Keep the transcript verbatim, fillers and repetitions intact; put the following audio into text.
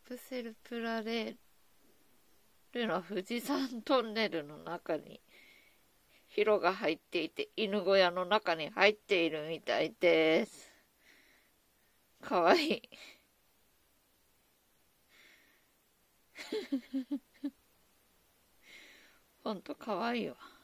プセルプラレールの富士山トンネルの中にヒロが入っていて、犬小屋の中に入っているみたいです。かわいい。ほんとかわいいわ。